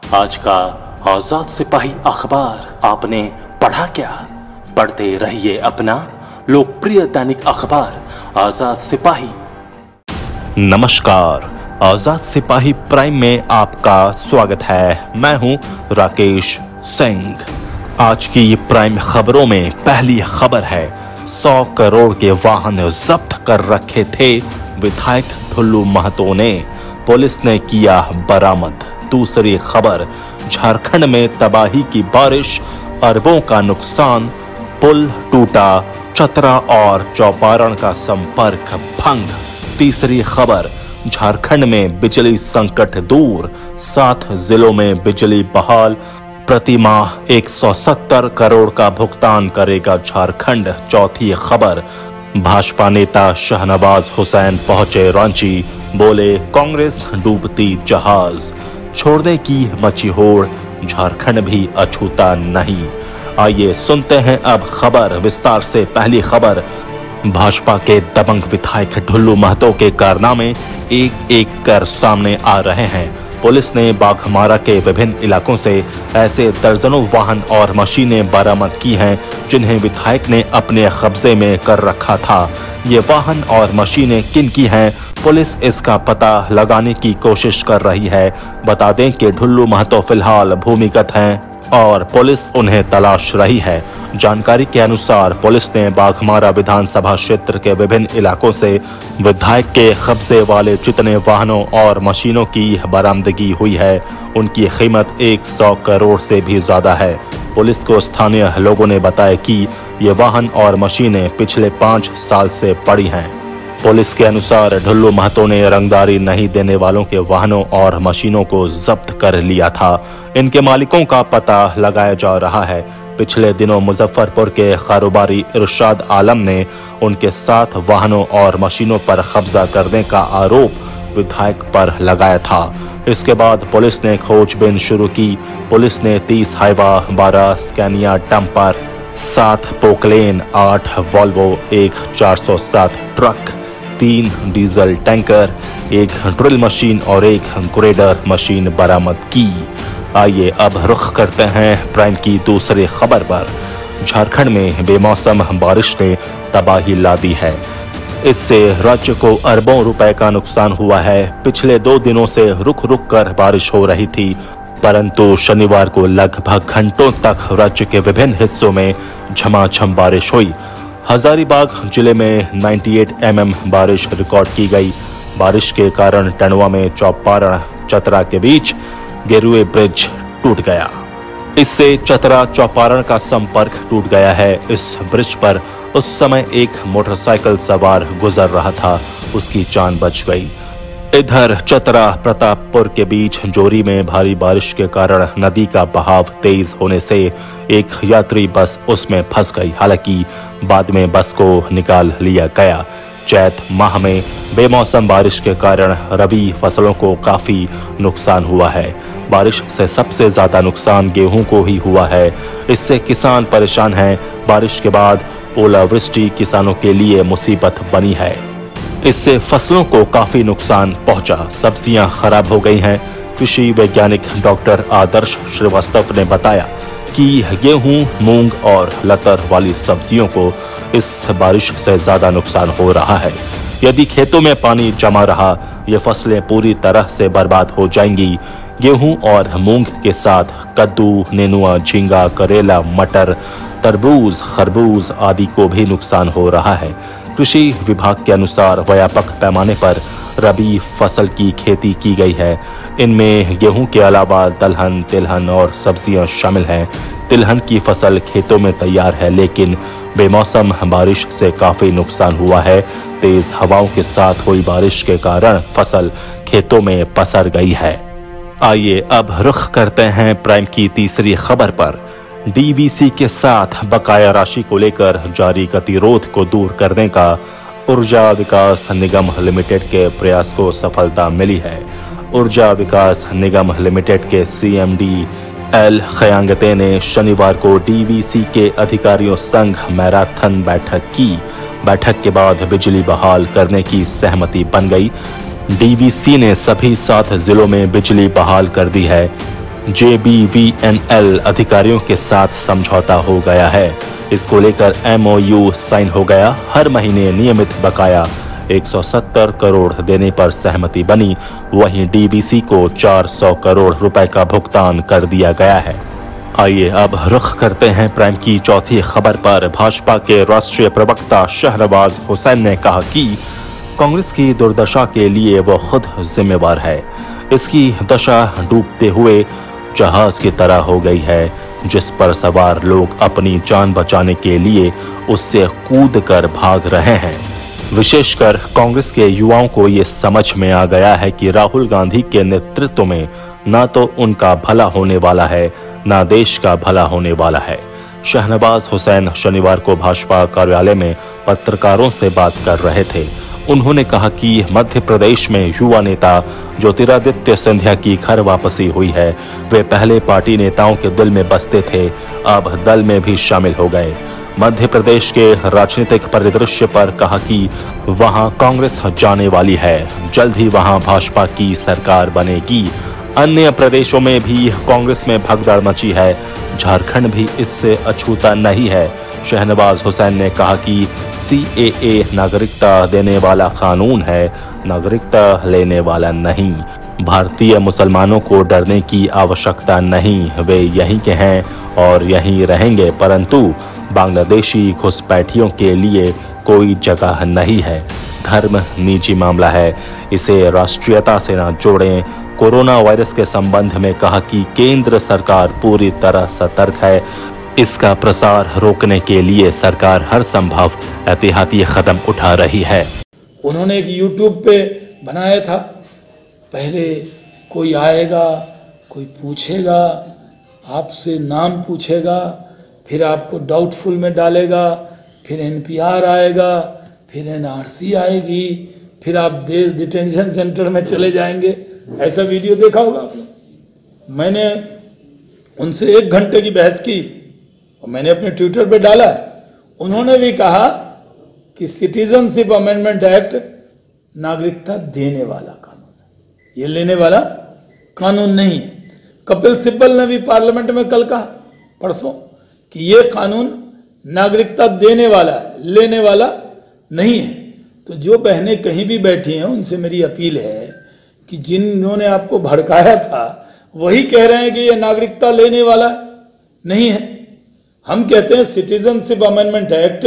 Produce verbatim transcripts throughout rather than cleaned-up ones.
आज का आजाद सिपाही अखबार आपने पढ़ा क्या? पढ़ते रहिए अपना लोकप्रिय दैनिक अखबार आजाद सिपाही। नमस्कार, आजाद सिपाही प्राइम में आपका स्वागत है। मैं हूं राकेश सिंह। आज की ये प्राइम खबरों में पहली खबर है, सौ करोड़ के वाहन जब्त कर रखे थे विधायक ढुल्लू महतो ने, पुलिस ने किया बरामद। दूसरी खबर, झारखंड में तबाही की बारिश, अरबों का नुकसान, पुल टूटा, चतरा और चौपारण का संपर्क भंग। तीसरी खबर, झारखंड में बिजली संकट दूर, सात जिलों में बिजली बहाल, प्रति माह एक सौ सत्तर करोड़ का भुगतान करेगा झारखंड। चौथी खबर, भाजपा नेता शहनवाज हुसैन पहुंचे रांची, बोले कांग्रेस डूबती जहाज, छोड़ने की मची होड़, झारखंड भी अछूता नहीं। आइए सुनते हैं अब खबर विस्तार से। पहली खबर, भाजपा के दबंग विधायक ढुल्लू महतो के कारनामे एक एक कर सामने आ रहे हैं। पुलिस ने बाघमारा के विभिन्न इलाकों से ऐसे दर्जनों वाहन और मशीनें बरामद की हैं जिन्हें विधायक ने अपने कब्जे में कर रखा था। ये वाहन और मशीनें किन की हैं, पुलिस इसका पता लगाने की कोशिश कर रही है। बता दें कि ढुल्लू महतो फिलहाल भूमिगत हैं और पुलिस उन्हें तलाश रही है। जानकारी के अनुसार पुलिस ने बाघमारा विधानसभा क्षेत्र के विभिन्न इलाकों से विधायक के कब्जे वाले जितने वाहनों और मशीनों की बरामदगी हुई है उनकी कीमत एक सौ करोड़ से भी ज्यादा है। पुलिस को स्थानीय लोगों ने बताया कि ये वाहन और मशीनें पिछले पाँच साल से पड़ी हैं। पुलिस के अनुसार ढुल्लू महतो ने रंगदारी नहीं देने वालों के वाहनों और मशीनों को जब्त कर लिया था। इनके मालिकों का पता लगाया जा रहा है। पिछले दिनों मुजफ्फरपुर के कारोबारी इरशाद आलम ने उनके साथ वाहनों और मशीनों पर कब्जा करने का आरोप विधायक पर लगाया था। इसके बाद पुलिस ने खोजबीन शुरू की। पुलिस ने तीस हाइवा, बारह स्कैनिया डंपर, सात पोकलेन, आठ वॉल्वो, एक चार सौ सात ट्रक, तीन डीजल टैंकर, एक ड्रिल मशीन और एक ग्रेडर मशीन बरामद की। आइए अब रुख करते हैं प्राइम की दूसरी खबर पर। झारखंड में बेमौसम बारिश ने तबाही ला दी है। इससे राज्य को अरबों रुपए का नुकसान हुआ है। पिछले दो दिनों से रुक रुक कर बारिश हो रही थी, परंतु शनिवार को लगभग घंटों तक राज्य के विभिन्न हिस्सों में झमाझम बारिश हुई। हजारीबाग जिले में अट्ठानवे एम एम बारिश रिकॉर्ड की गई। बारिश के कारण टंडवा में चौपारण चतरा के बीच गेरुए ब्रिज टूट गया। इससे चतरा चौपारण का संपर्क टूट गया है। इस ब्रिज पर उस समय एक मोटरसाइकिल सवार गुजर रहा था, उसकी जान बच गई। इधर चतरा प्रतापपुर के बीच जोरी में भारी बारिश के कारण नदी का बहाव तेज होने से एक यात्री बस उसमें फंस गई। हालांकि बाद में बस को निकाल लिया गया। चैत माह में बेमौसम बारिश के कारण रबी फसलों को काफी नुकसान हुआ है। बारिश से सबसे ज्यादा नुकसान गेहूं को ही हुआ है। इससे किसान परेशान हैं। बारिश के बाद ओलावृष्टि किसानों के लिए मुसीबत बनी है। इससे फसलों को काफी नुकसान पहुंचा। सब्जियां खराब हो गई हैं। कृषि वैज्ञानिक डॉक्टर आदर्श श्रीवास्तव ने बताया कि गेहूं, मूंग और लतर वाली सब्जियों को इस बारिश से ज्यादा नुकसान हो रहा है। यदि खेतों में पानी जमा रहा, ये फसलें पूरी तरह से बर्बाद हो जाएंगी। गेहूं और मूंग के साथ कद्दू, नेनुआ, झींगा, करेला, मटर, तरबूज, खरबूज आदि को भी नुकसान हो रहा है। कृषि विभाग के अनुसार व्यापक पैमाने पर रबी फसल की खेती की गई है। इनमें गेहूं के अलावा दलहन, तिलहन और सब्जियां शामिल हैं। तिलहन की फसल खेतों में तैयार है, लेकिन बेमौसम बारिश से काफी नुकसान हुआ है। तेज हवाओं के साथ हुई बारिश के कारण फसल खेतों में पसर गई है। आइए अब रुख करते हैं प्राइम की तीसरी खबर पर। डी वी सी के साथ बकाया राशि को लेकर जारी गतिरोध को दूर करने का ऊर्जा विकास निगम लिमिटेड के प्रयास को सफलता मिली है। ऊर्जा विकास निगम लिमिटेड के C M D L Khiangte ने शनिवार को डी वी सी के अधिकारियों संग मैराथन बैठक की। बैठक के बाद बिजली बहाल करने की सहमति बन गई। डी वी सी ने सभी सात जिलों में बिजली बहाल कर दी है। J B V N L अधिकारियों के साथ समझौता हो गया है। इसको लेकर एम ओ यू साइन हो गया। हर महीने नियमित बकाया एक सौ सत्तर करोड़ देने पर सहमति बनी। वहीं डी बी सी को चार सौ करोड़ रुपए का भुगतान कर दिया गया है। आइए अब रुख करते हैं प्राइम की चौथी खबर पर। भाजपा के राष्ट्रीय प्रवक्ता शहनवाज हुसैन ने कहा कि कांग्रेस की दुर्दशा के लिए वो खुद जिम्मेवार है। इसकी दशा डूबते हुए जहाज की तरह हो गई है, जिस पर सवार लोग अपनी जान बचाने के लिए उससे कूद कर भाग रहे हैं। विशेषकर कांग्रेस के युवाओं को ये समझ में आ गया है कि राहुल गांधी के नेतृत्व में ना तो उनका भला होने वाला है, ना देश का भला होने वाला है। शहनवाज हुसैन शनिवार को भाजपा कार्यालय में पत्रकारों से बात कर रहे थे। उन्होंने कहा कि मध्य प्रदेश में युवा नेता ज्योतिरादित्य सिंधिया की घर वापसी हुई है। वे पहले पार्टी नेताओं के दिल में बसते थे, अब दल में भी शामिल हो गए। मध्य प्रदेश के राजनीतिक परिदृश्य पर कहा कि वहां कांग्रेस जाने वाली है, जल्द ही वहां भाजपा की सरकार बनेगी। अन्य प्रदेशों में भी कांग्रेस में भगदड़ मची है, झारखंड भी इससे अछूता नहीं है। शहनवाज हुसैन ने कहा कि सी ए ए नागरिकता देने वाला कानून है, नागरिकता लेने वाला नहीं। भारतीय मुसलमानों को डरने की आवश्यकता नहीं, वे यहीं के हैं और यहीं रहेंगे, परंतु बांग्लादेशी घुसपैठियों के लिए कोई जगह नहीं है। धर्म निजी मामला है, इसे राष्ट्रीयता से न जोड़ें। कोरोना वायरस के संबंध में कहा कि केंद्र सरकार पूरी तरह सतर्क है। इसका प्रसार रोकने के लिए सरकार हर संभव एहतियाती कदम उठा रही है। उन्होंने एक यूट्यूब पे बनाया था, पहले कोई आएगा, कोई पूछेगा, आपसे नाम पूछेगा, फिर आपको डाउटफुल में डालेगा, फिर एन पी आर आएगा, फिर एन आर सी आएगी, फिर आप देश डिटेंशन सेंटर में चले जाएंगे। ऐसा वीडियो देखा होगा आपने। मैंने उनसे एक घंटे की बहस की और मैंने अपने ट्विटर पे डाला है। उन्होंने भी कहा कि सिटीजनशिप अमेंडमेंट एक्ट नागरिकता देने वाला कानून है, ये लेने वाला कानून नहीं है। कपिल सिब्बल ने भी पार्लियामेंट में कल कहा, परसों, कि ये कानून नागरिकता देने वाला है, लेने वाला नहीं है। तो जो बहनें कहीं भी बैठी हैं उनसे मेरी अपील है कि जिन्होंने आपको भड़काया था वही कह रहे हैं कि ये नागरिकता लेने वाला नहीं है। हम कहते हैं सिटीजनशिप अमेंडमेंट एक्ट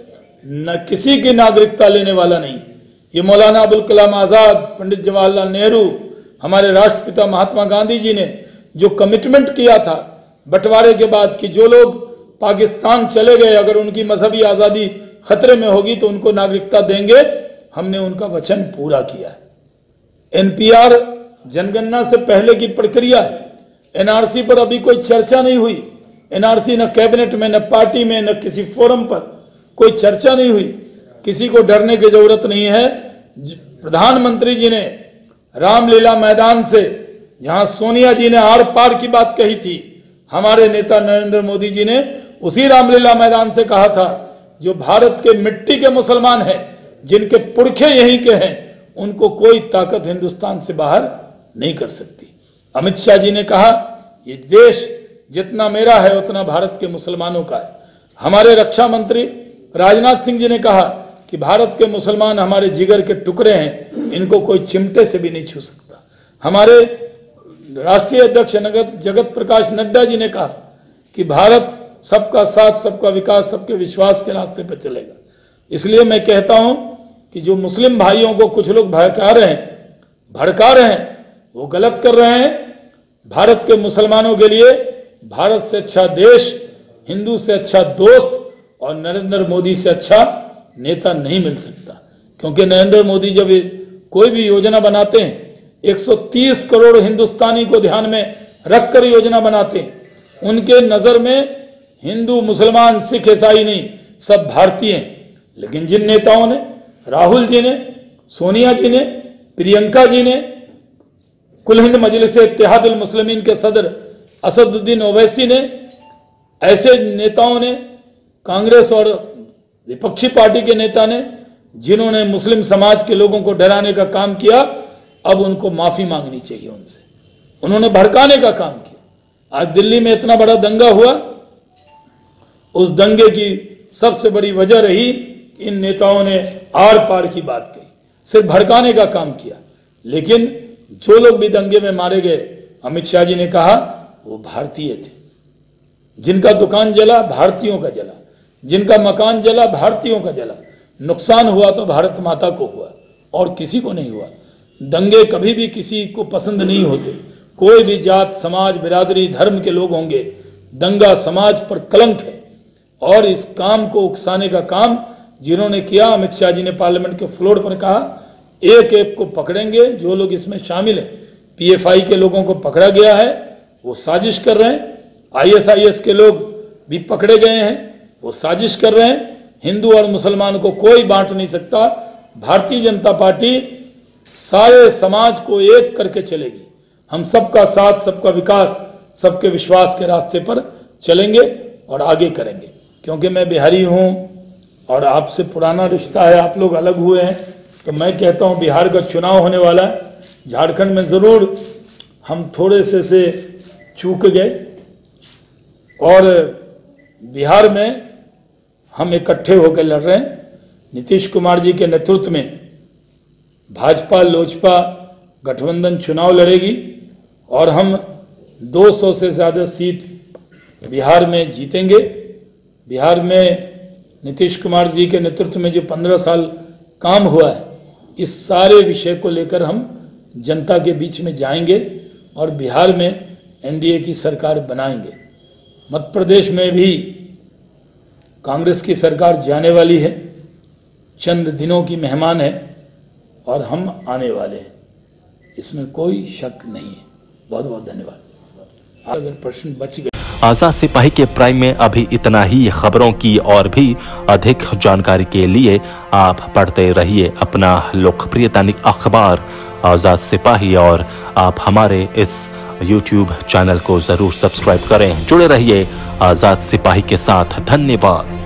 न किसी की नागरिकता लेने वाला नहीं। ये मौलाना अबुल कलाम आज़ाद, पंडित जवाहरलाल नेहरू, हमारे राष्ट्रपिता महात्मा गांधी जी ने जो कमिटमेंट किया था बंटवारे के बाद कि जो लोग पाकिस्तान चले गए अगर उनकी मजहबी आज़ादी खतरे में होगी तो उनको नागरिकता देंगे, हमने उनका वचन पूरा किया है। एन पी आर जनगणना से पहले की प्रक्रिया है। एन आर सी पर अभी कोई चर्चा नहीं हुई। एन आर सी न कैबिनेट में, न पार्टी में, न किसी फोरम पर कोई चर्चा नहीं हुई। किसी को डरने की जरूरत नहीं है। प्रधानमंत्री जी ने रामलीला मैदान से, जहां सोनिया जी ने आर पार की बात कही थी, हमारे नेता नरेंद्र मोदी जी ने उसी रामलीला मैदान से कहा था, जो भारत के मिट्टी के मुसलमान हैं, जिनके पुरखे यहीं के हैं, उनको कोई ताकत हिंदुस्तान से बाहर नहीं कर सकती। अमित शाह जी ने कहा, ये देश जितना मेरा है उतना भारत के मुसलमानों का है। हमारे रक्षा मंत्री राजनाथ सिंह जी ने कहा कि भारत के मुसलमान हमारे जिगर के टुकड़े हैं, इनको कोई चिमटे से भी नहीं छू सकता। हमारे राष्ट्रीय अध्यक्ष जगत प्रकाश नड्डा जी ने कहा कि भारत सबका साथ, सबका विकास, सबके विश्वास के रास्ते पर चलेगा। इसलिए मैं कहता हूं कि जो मुस्लिम भाइयों को कुछ लोग भड़का रहे हैं भड़का रहे हैं वो गलत कर रहे हैं। भारत के मुसलमानों के लिए भारत से अच्छा देश, हिंदू से अच्छा दोस्त और नरेंद्र मोदी से अच्छा नेता नहीं मिल सकता। क्योंकि नरेंद्र मोदी जब कोई भी योजना बनाते हैं एक सौ तीस करोड़ हिंदुस्तानी को ध्यान में रखकर योजना बनाते हैं। उनके नजर में हिंदू, मुसलमान, सिख, ईसाई नहीं, सब भारतीय हैं। लेकिन जिन नेताओं ने, राहुल जी ने, सोनिया जी ने, प्रियंका जी ने, कुल हिंद मजलिस इत्तेहादुल मुस्लिमीन के सदर असदुद्दीन ओवैसी ने, ऐसे नेताओं ने, कांग्रेस और विपक्षी पार्टी के नेता ने, जिन्होंने मुस्लिम समाज के लोगों को डराने का काम किया, अब उनको माफी मांगनी चाहिए उनसे। उन्होंने भड़काने का काम किया। आज दिल्ली में इतना बड़ा दंगा हुआ, उस दंगे की सबसे बड़ी वजह रही इन नेताओं ने आर पार की बात कही, सिर्फ भड़काने का काम किया। लेकिन जो लोग भी दंगे में मारे गए, अमित शाह जी ने कहा वो भारतीय थे। जिनका दुकान जला भारतीयों का जला, जिनका मकान जला भारतीयों का जला। नुकसान हुआ तो भारत माता को हुआ और किसी को नहीं हुआ। दंगे कभी भी किसी को पसंद नहीं होते, कोई भी जात समाज बिरादरी धर्म के लोग होंगे। दंगा समाज पर कलंक है और इस काम को उकसाने का काम जिन्होंने किया, अमित शाह जी ने पार्लियामेंट के फ्लोर पर कहा एक एक को पकड़ेंगे। जो लोग इसमें शामिल हैं, पीएफआई के लोगों को पकड़ा गया है, वो साजिश कर रहे हैं। आईएसआईएस के लोग भी पकड़े गए हैं, वो साजिश कर रहे हैं। हिंदू और मुसलमान को कोई बांट नहीं सकता। भारतीय जनता पार्टी सारे समाज को एक करके चलेगी। हम सबका साथ, सबका विकास, सबके विश्वास के रास्ते पर चलेंगे और आगे करेंगे। क्योंकि मैं बिहारी हूँ और आपसे पुराना रिश्ता है, आप लोग अलग हुए हैं, तो मैं कहता हूँ बिहार का चुनाव होने वाला है। झारखंड में ज़रूर हम थोड़े से से चूक गए और बिहार में हम इकट्ठे होकर लड़ रहे हैं। नीतीश कुमार जी के नेतृत्व में भाजपा लोजपा गठबंधन चुनाव लड़ेगी और हम दो सौ से ज़्यादा सीट बिहार में जीतेंगे। बिहार में नीतीश कुमार जी के नेतृत्व में जो पंद्रह साल काम हुआ है, इस सारे विषय को लेकर हम जनता के बीच में जाएंगे और बिहार में एनडीए की सरकार बनाएंगे। मध्य प्रदेश में भी कांग्रेस की सरकार जाने वाली है, चंद दिनों की मेहमान है और हम आने वाले हैं, इसमें कोई शक नहीं है। बहुत बहुत धन्यवाद। अगर प्रश्न बच गए। आजाद सिपाही के प्राइम में अभी इतना ही। खबरों की और भी अधिक जानकारी के लिए आप पढ़ते रहिए अपना लोकप्रिय दैनिक अखबार आजाद सिपाही और आप हमारे इस यूट्यूब चैनल को जरूर सब्सक्राइब करें। जुड़े रहिए आजाद सिपाही के साथ। धन्यवाद।